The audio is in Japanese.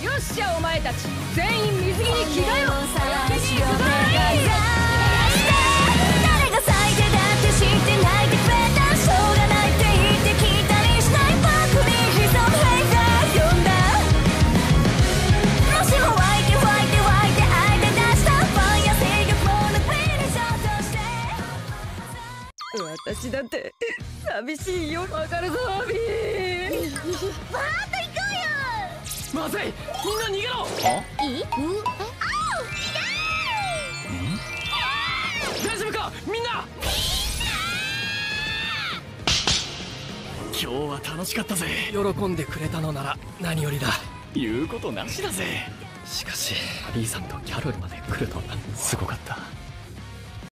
よっしゃお前たち全員水着に着替えろ。焼きに行くぞ。 誰が最低だって知ってないでくれた。しょうがないって言って聞いたりしない。僕に潜むヘイザー呼んだ。もしも湧いて湧いて湧いて相手出したファイヤー制御ものフィニッシャーとして。 私だって寂しいよ。わかるぞアビー。 バーッと行こまずい、みんな逃げろ。 うよ。いい？ 大丈夫かみんな。今日は楽しかったぜ。喜んでくれたのなら何よりだ。言うことなしだぜ。しかしアビーさんとキャロルまで来るとはすごかった。